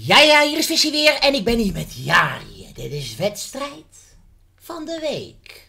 Ja, hier is Vissie weer en ik ben hier met Jari. Dit is wedstrijd van de week.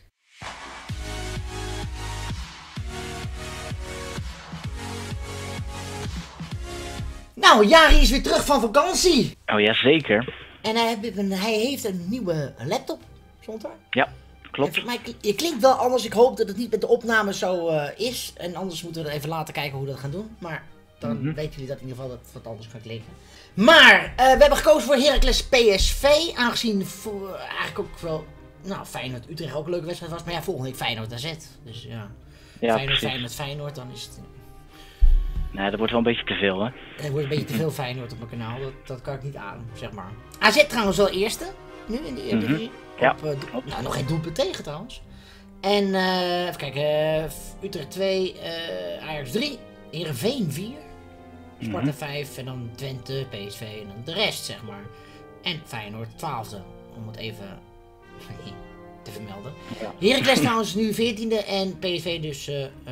Nou, Jari is weer terug van vakantie. Oh ja, zeker. En hij heeft een nieuwe laptop, stond er. Ja, klopt. En voor mij, je klinkt wel anders. Ik hoop dat het niet met de opname zo is. En anders moeten we er even later kijken hoe we dat gaan doen. Maar dan weten jullie dat in ieder geval dat het wat anders kan klinken. Maar we hebben gekozen voor Heracles PSV. Aangezien voor, eigenlijk ook wel Feyenoord Utrecht ook een leuke wedstrijd was. Maar ja, volgende week Feyenoord AZ. Dus ja, Feyenoord, dan is het... Nee, dat wordt wel een beetje te veel, hè? Er wordt een beetje te veel Feyenoord op mijn kanaal. Dat kan ik niet aan, zeg maar. AZ trouwens wel eerste. Nu in de Eredivisie. Ja, nog geen doelpunt tegen trouwens. En even kijken. Utrecht 2, Ajax 3, Heerenveen 4, Sparta 5 en dan Twente, PSV en dan de rest, zeg maar. En Feyenoord 12e, om het even te vermelden. Ja. Heracles trouwens nu 14e en PSV dus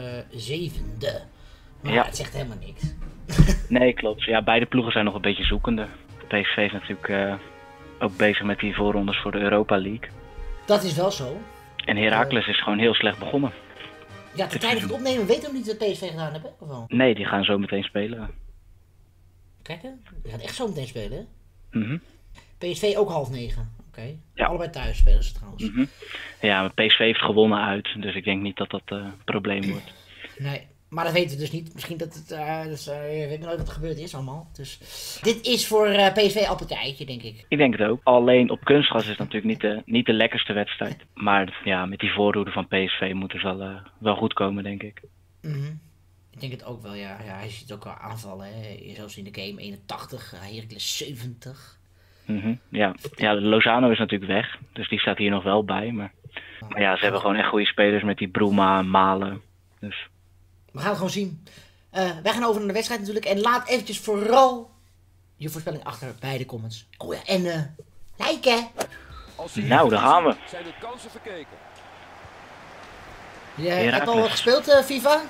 7e. Maar ja, het zegt helemaal niks. Nee, klopt. Ja, beide ploegen zijn nog een beetje zoekende. PSV is natuurlijk ook bezig met die voorrondes voor de Europa League. Dat is wel zo. En Heracles is gewoon heel slecht begonnen. Ja, ten tijde van het opnemen weten we nog niet wat PSV gedaan hebben, of wel? Nee, die gaan zo meteen spelen. Kijk, die gaat echt zo meteen spelen, hè? PSV ook 8:30. Oké. Ja. Allebei thuis spelen ze trouwens. Ja, maar PSV heeft gewonnen uit, dus ik denk niet dat dat een probleem wordt. Nee. Maar dat weten we dus niet. Misschien dat het... je weet nooit wat er gebeurd is allemaal. Dus dit is voor PSV appeltje eitje, denk ik. Ik denk het ook. Alleen op kunstgras is het natuurlijk niet de lekkerste wedstrijd. Maar ja, met die voorhoede van PSV moet het wel goed komen, denk ik. Ik denk het ook wel, ja. Hij ziet ook wel aanvallen, hè. Zoals in de game 81, Heracles 70. Ja, Lozano is natuurlijk weg. Dus die staat hier nog wel bij. Maar ja, ze hebben gewoon echt goede spelers met die Bruma, Malen. Dus... We gaan het gewoon zien. Wij gaan over naar de wedstrijd natuurlijk. En laat eventjes vooral je voorspelling achter bij de comments. Oh ja, en liken. Nou, daar gaan we. Zijn de kansen verkeken? Je hebt al wat gespeeld, FIFA?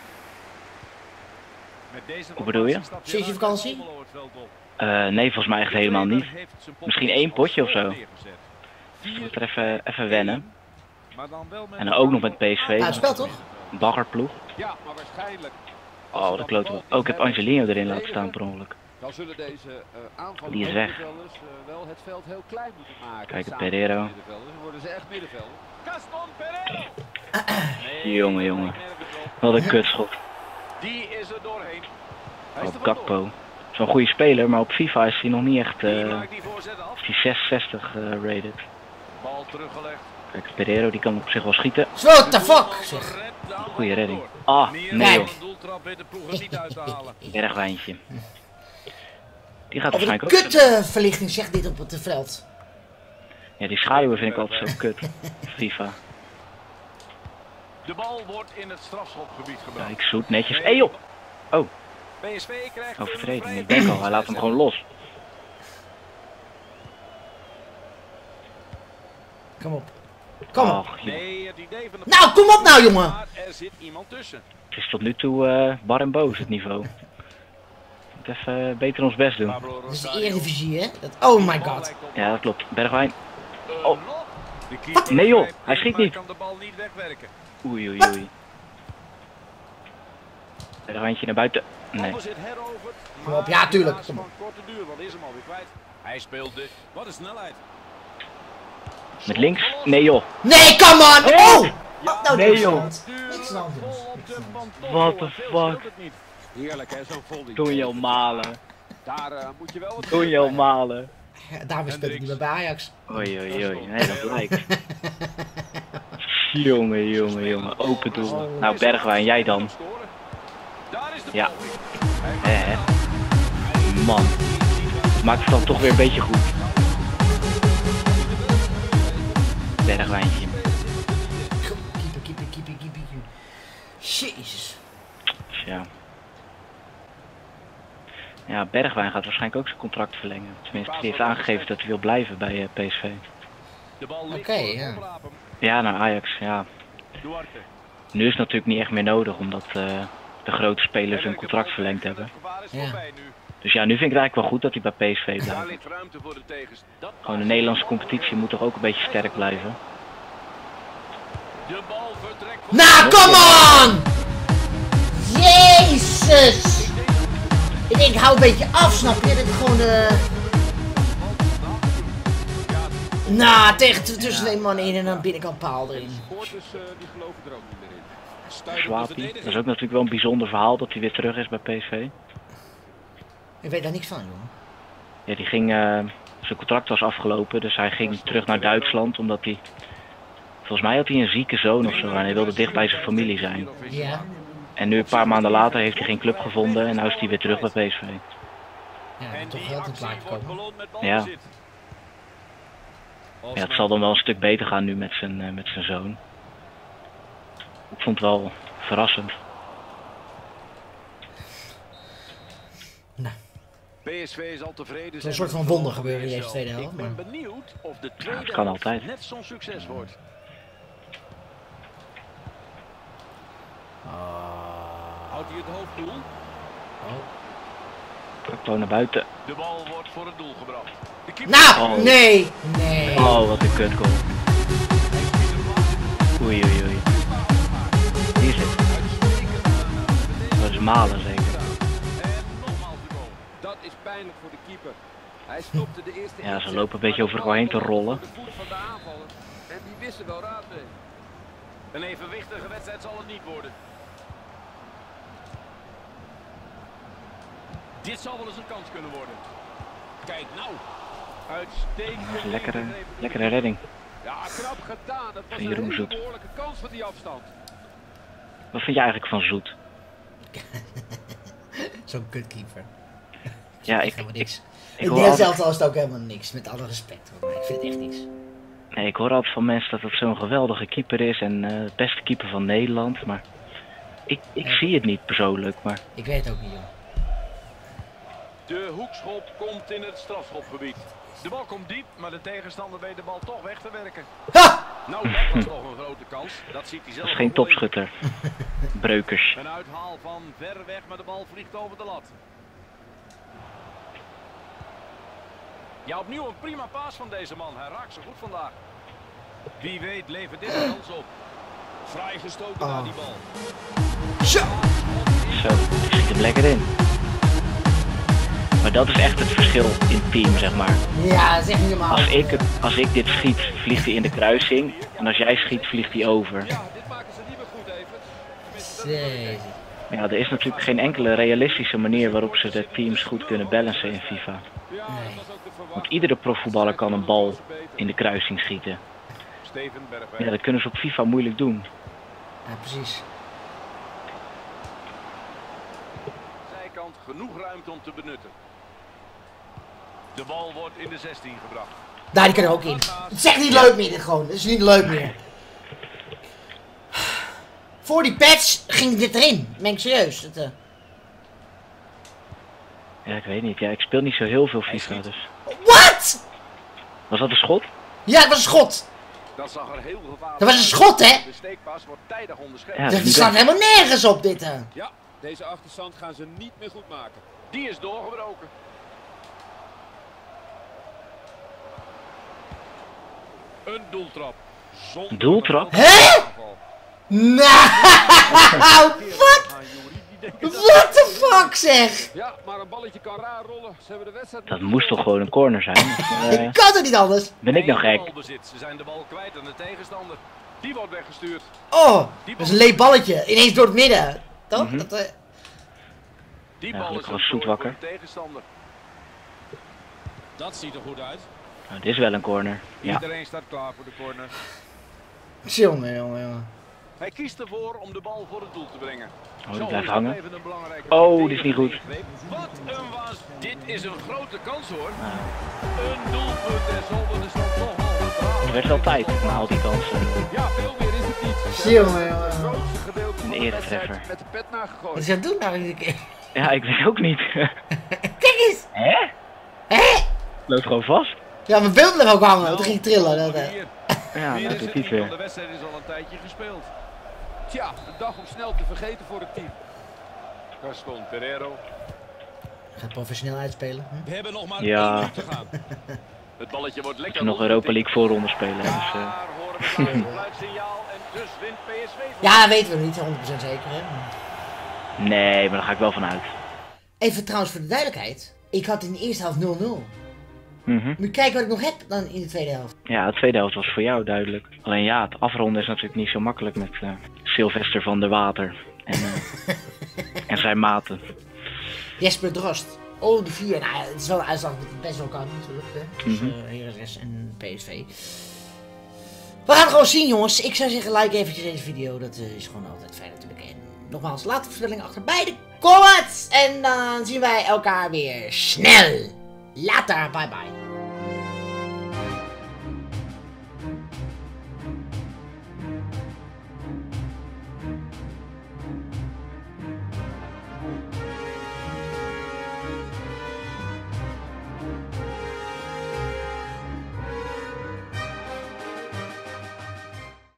Hoe bedoel je? Sinds je vakantie? Nee, volgens mij echt helemaal niet. Misschien 1 potje of zo. Dus moet er even wennen. En dan ook nog met PSV. Ja, het speelt toch? Baggerploeg. Ja, maar waarschijnlijk. Oh, dat klote wel. Oh, ik heb Angelino erin laten staan per ongeluk. Dan zullen deze aanvallen Die is weg. wel het veld heel klein moeten maken. Kijk, Pereiro. Dan worden ze echt middenvelder. Gaston Pereiro! Jongen. Wat een kutschot. Die is er doorheen. Oh, Gakpo. Zo'n goede speler, maar op FIFA is hij nog niet echt... is hij 66 rated. Bal teruggelegd. Kijk, Pereiro die kan op zich wel schieten. What the fuck? Zeg. Goeie redding. Ah, nee joh. Erg wijntje. Die gaat waarschijnlijk ook... Kutverlichting zegt dit op het veld. Ja, die schaduwen vind ik altijd zo kut. FIFA. De bal wordt in het strafschopgebied gebracht. Kijk, zoet, netjes. Hé joh! Oh. PSV krijgt overtreding. Ik denk al, hij laat hem gewoon los. Kom op. Kom op. Nee, het idee van de... Nou, kom op nou, jongen! Er zit iemand tussen. Het is tot nu toe bar en boos, het niveau. Moet even beter ons best doen. Dat is de Eredivisie, hè? Oh my god. Ja, dat klopt. Bergwijn. Oh. Nee joh, hij schiet niet. Oei. Bergwijntje naar buiten. Nee. Kom op, ja tuurlijk. Hij speelde. Wat een snelheid. Met links? Nee joh. Nee, come on! Oh! Nou, nee joh. Niks aan What the fuck? Heerlijk hè, zo vol. Donjel Malen. Daar moet je wel wat... Donjel Malen. Ja, daarom speelt hij niet meer bij Ajax. Oei. Nee, dat lijkt. Jongen. Open doel. Nou, Bergwijn, jij dan. Ja. Man. Maakt het dan toch weer een beetje goed. Bergwijntje. Keeper. Jezus. Ja, Bergwijn gaat waarschijnlijk ook zijn contract verlengen. Tenminste, hij heeft aangegeven dat hij wil blijven bij PSV. Oké, ja. Ja, naar Ajax, ja. Nu is het natuurlijk niet echt meer nodig, omdat de grote spelers hun contract verlengd hebben. Ja. Dus ja, nu vind ik het eigenlijk wel goed dat hij bij PSV Daar blijft. ligt ruimte voor de tegens. Gewoon de Nederlandse competitie moet toch ook een beetje sterk blijven. De bal vertrekt. Nou, come on! Jezus! Ik denk, hou een beetje af, snap je? Dat ik gewoon Nou, tussen twee mannen in en dan binnenkant paal erin. Die geloven er ook niet meer in. Swapie, dat is ook natuurlijk wel een bijzonder verhaal dat hij weer terug is bij PSV. Ik weet daar niks van, jongen. Ja, die ging, zijn contract was afgelopen, dus hij ging terug naar Duitsland omdat hij... Volgens mij had hij een zieke zoon of zo en hij wilde dicht bij zijn familie zijn. Ja. En nu een paar maanden later heeft hij geen club gevonden en nu is hij weer terug bij PSV. Ja, toch geld in het plaatje komen. Ja. Ja, het zal dan wel een stuk beter gaan nu met zijn zoon. Ik vond het wel verrassend. Nou. PSV is al tevreden. Het is een soort van wonder gebeuren in deze tweede helft. Ik ben benieuwd of de tweede het kan helft altijd. net zo'n succes wordt. Houdt hij het hoofddoel? Ga ik gewoon naar buiten. De bal wordt voor het doel gebracht. De keeper... Nou, Oh. nee, nee. Oh, wat een kutgoal. Oei, oei, oei. Hier is het. Dat is Malen zeker. En nogmaals de goal. Dat is pijnlijk voor de keeper. Hij stopte de eerste Ja, ze inzet, lopen een beetje maar over de elkaar heen te bal rollen. voor de voet van de aanvaller. En die wisten wel raad mee. Een evenwichtige wedstrijd zal het niet worden. Dit zal wel eens een kans kunnen worden. Kijk nou. Uitstekend. Lekkere redding. Ja, knap gedaan. Dat was Van een Jeroen hele Zoet. behoorlijke kans van die afstand. Wat vind je eigenlijk van Zoet? Zo'n kutkeeper. Ja, Helemaal niks. ik In hoor dit altijd, zelf was het ook helemaal niks, met alle respect. Maar ik vind het echt niks. nee, ik hoor altijd van mensen dat het zo'n geweldige keeper is en het beste keeper van Nederland. Maar ik zie het niet persoonlijk. Maar Ik weet het ook niet, joh. De hoekschop komt in het strafschopgebied. De bal komt diep, maar de tegenstander weet de bal toch weg te werken. Ha! Nou, dat was toch een grote kans. Dat ziet hij zelf. dat is geen ook wel in. topschutter. Breukers. Een uithaal van ver weg, maar de bal vliegt over de lat. Ja, opnieuw een prima paas van deze man. Hij raakt zo goed vandaag. Wie weet levert dit een kans op. Vrij gestoken naar die bal. Zo! Zo, die schiet hem lekker in. Maar dat is echt het verschil in het team, zeg maar. Ja, dat is echt niet normaal. Als ik dit schiet, vliegt hij in de kruising. En als jij schiet, vliegt hij over. Ja, dit maken ze niet meer goed even. Tenminste, dat is Jezus. Maar ja, er is natuurlijk geen enkele realistische manier waarop ze de teams goed kunnen balancen in FIFA. Ja, dat was ook de verwachting. Want iedere profvoetballer kan een bal in de kruising schieten. Steven Bergwijn. Ja, dat kunnen ze op FIFA moeilijk doen. Ja, precies. Zijkant genoeg ruimte om te benutten. De bal wordt in de 16 gebracht. Daar, die kan er ook in. Het is echt niet leuk meer, dit gewoon. Het is niet leuk meer. Voor die patch ging dit erin. Ben ik serieus. Ja, ik weet niet. Ja, ik speel niet zo heel veel FIFA, dus... What? Was dat een schot? Ja, dat was een schot. Dat zag er heel gevaarlijk Dat was een schot, hè? De steekpas wordt tijdig onderschept. Ja, Dat niet slaat echt. helemaal nergens op, dit. Ja, deze achterstand gaan ze niet meer goed maken. Die is doorgebroken. Een doeltrap. Zonder Een doeltrap? Hè? Nou, wat? What the fuck, zeg? Ja, maar een balletje kan raar rollen. Ze hebben de wedstrijd... Dat moest toch gewoon een corner zijn? Ik kan het niet anders. Ben ik nou gek? Balbezit. Ze zijn de bal kwijt aan de tegenstander. Die wordt weggestuurd. Oh, dat is een leeg balletje. Ineens door het midden. Toch? Mhm. Die Ja, bal gelukkig is was een Zoet prooi wakker. voor de tegenstander. Dat ziet er goed uit. Nou, dit is wel een corner. Ja. Iedereen staat klaar voor de corner. Jongen, jongen. Hij kiest ervoor om de bal voor het doel te brengen. Oh, die Zo blijft is hangen. dat even een belangrijke Oh, dit is niet goed. Wat een was. Dit is een grote kans hoor. Een doelpunt en zo wordt de stand toch al Het gehaald. werd wel tijd na al die kansen. Ja, veel meer is het niet. Jongen, Het jongen. grootste gedeelte van Een de eretreffer. wedstrijd met de pet Wat nagegooid. is dat doen nou iedere keer? Ja, ik weet ook niet. Kijk eens. Hè? Hé? Loopt gewoon vast. Ja, mijn beeld bleef ook hangen. Toen ging ik trillen. Hier. Ja, Weer nou is doet het hij niet, weer. want de wedstrijd is al een tijdje gespeeld. Tja, een dag om snel te vergeten voor het team. Gaston Pereiro. Gaat professioneel uitspelen. Hm? We hebben nog maar Ja. 1 minuut te gaan. Het balletje wordt lekker. Ze nog Europa League voorronde spelen. Dus, Daar horen we nou een fluitsignaal en dus wint PSV. Ja, weten we niet, 100% zeker hè. nee, maar daar ga ik wel van uit. Even trouwens voor de duidelijkheid. Ik had in de eerste helft 0-0. Mhm. Moet je kijken wat ik nog heb dan in de tweede helft. Ja, de tweede helft was voor jou duidelijk. Alleen ja, het afronden is natuurlijk niet zo makkelijk met Sylvester van der Water en, en zijn maten. Jesper Drost. Oh, die 4. Nou, het is wel een uitslag dat het best wel kan natuurlijk. Hè. Dus, Heracles en PSV. We gaan het gewoon zien jongens. Ik zou zeggen like eventjes deze video. Dat is gewoon altijd fijn natuurlijk. En nogmaals, laat de voorspelling achter bij de comments. En dan zien wij elkaar weer snel. Later, bye bye.